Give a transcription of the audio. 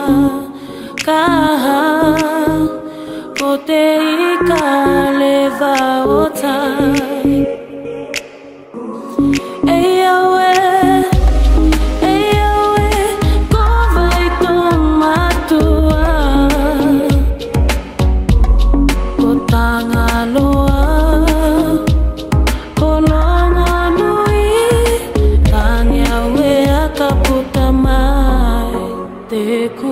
kaha o te ika leva o tai Eyawe ko vai tong matua ko tanga loa ko longa nui kanya we akaputa mai te ku